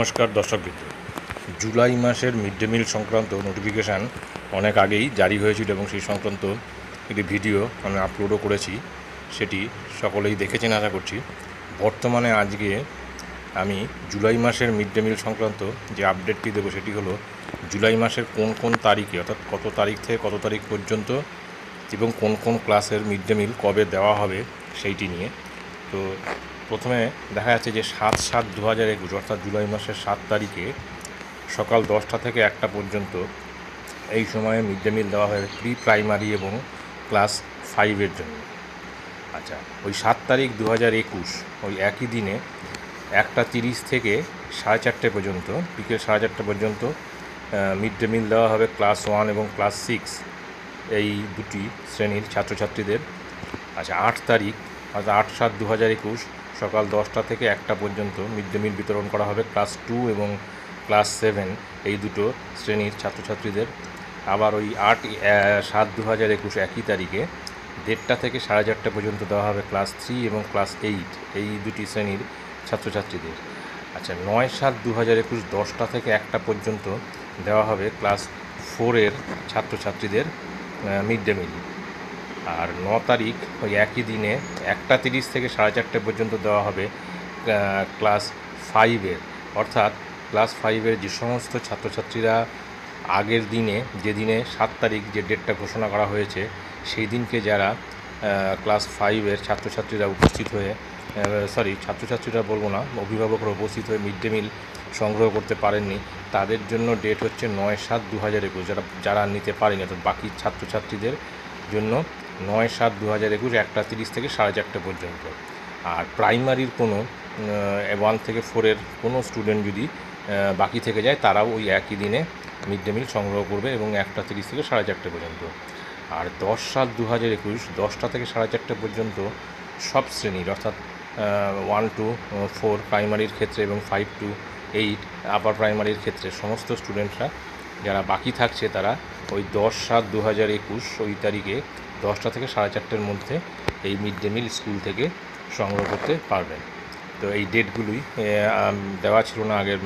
নমস্কার দর্শকবৃন্দ। জুলাই মাসের মিড ডে মিল সংক্রান্ত নোটিফিকেশান অনেক আগেই জারি হয়েছিল এবং সেই সংক্রান্ত একটি ভিডিও আমি আপলোডও করেছি, সেটি সকলেই দেখেছেন আশা করছি। বর্তমানে আজকে আমি জুলাই মাসের মিড ডে মিল সংক্রান্ত যে আপডেটটি দেবো সেটি হলো জুলাই মাসের কোন কোন তারিখে, অর্থাৎ কত তারিখ থেকে কত তারিখ পর্যন্ত এবং কোন কোন ক্লাসের মিড ডে মিল কবে দেওয়া হবে সেইটি নিয়ে। তো প্রথমে দেখা যাচ্ছে যে 7/7/2021 অর্থাৎ জুলাই মাসের 7 তারিখে সকাল 10টা থেকে 1টা পর্যন্ত এই সময়ে মিড ডে মিল দেওয়া হয় প্রি প্রাইমারি এবং ক্লাস 5-এর জন্য। আচ্ছা, ওই 7 তারিখ 2021 ওই একই দিনে 1টা 30 থেকে 4:30 পর্যন্ত, বিকেল 4:30 পর্যন্ত মিড ডে মিল দেওয়া হবে ক্লাস 1 এবং ক্লাস 6 এই দুটি শ্রেণীর ছাত্রছাত্রীদের। আচ্ছা, 8 তারিখ অর্থাৎ 8/7/2021 সকাল 10টা থেকে 1টা পর্যন্ত মিড ডে মিল বিতরণ করা হবে ক্লাস 2 এবং ক্লাস 7 এই দুটো শ্রেণীর ছাত্রছাত্রীদের। আবার ওই 8/7/2021 একই তারিখে 1:30 থেকে 4:30 পর্যন্ত দেওয়া হবে ক্লাস 3 এবং ক্লাস 8 এই দুটি শ্রেণীর ছাত্রছাত্রীদের। আচ্ছা, 9/7/2021 10টা থেকে 1টা পর্যন্ত দেওয়া হবে ক্লাস 4-এর ছাত্রছাত্রীদের মিড ডে মিল। আর 9 তারিখ ওই একই দিনে 1টা 30 থেকে 4:30 পর্যন্ত দেওয়া হবে ক্লাস 5-এর, অর্থাৎ ক্লাস 5-এর যে সমস্ত ছাত্রছাত্রীরা আগের দিনে, যেদিনে 7 তারিখ যে ডেটটা ঘোষণা করা হয়েছে সেই দিনকে যারা ক্লাস 5-এর ছাত্রছাত্রীরা উপস্থিত হয়ে ছাত্রছাত্রীরা বলবো না, অভিভাবকরা উপস্থিত হয়ে মিড ডে মিল সংগ্রহ করতে পারেননি, তাদের জন্য ডেট হচ্ছে 9/7/2021। যারা নিতে পারেনি, অর্থাৎ বাকি ছাত্রছাত্রীদের জন্য 9/7/2021 1টা 30 থেকে 4:30 পর্যন্ত। আর প্রাইমারির কোনো 1 থেকে 4-এর কোনো স্টুডেন্ট যদি বাকি থেকে যায় তারাও ওই একই দিনে মিড ডে মিল সংগ্রহ করবে এবং 1টা 30 থেকে 4:30 পর্যন্ত। আর 10/7/2021 10টা থেকে 4:30 পর্যন্ত সব শ্রেণীর, অর্থাৎ 1 to 4 প্রাইমারির ক্ষেত্রে এবং 5 to 8 আপার প্রাইমারির ক্ষেত্রে সমস্ত স্টুডেন্টরা যারা বাকি থাকছে তারা ওই 10/7/2021 ওই তারিখে 10টা থেকে 4:30-এর মধ্যে এই মিড ডে মিল স্কুল থেকে সংগ্রহ করতে পারবেন। তো এই ডেটগুলোই দেওয়া ছিল না আগের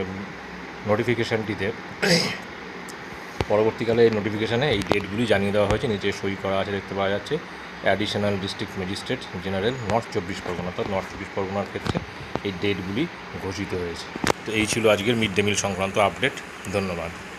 নোটিফিকেশানটিতে। পরবর্তীকালে এই নোটিফিকেশানে এই ডেটগুলি জানিয়ে দেওয়া হয়েছে, নিচে সই করা আছে, দেখতে পাওয়া যাচ্ছে। Additional district magistrate general north 24 Parganas, অর্থাৎ নর্থ 24 পরগনার ক্ষেত্রে এই ডেটগুলি ঘোষিত হয়েছে। তো এই ছিল আজকের মিড ডে মিল সংক্রান্ত আপডেট। ধন্যবাদ।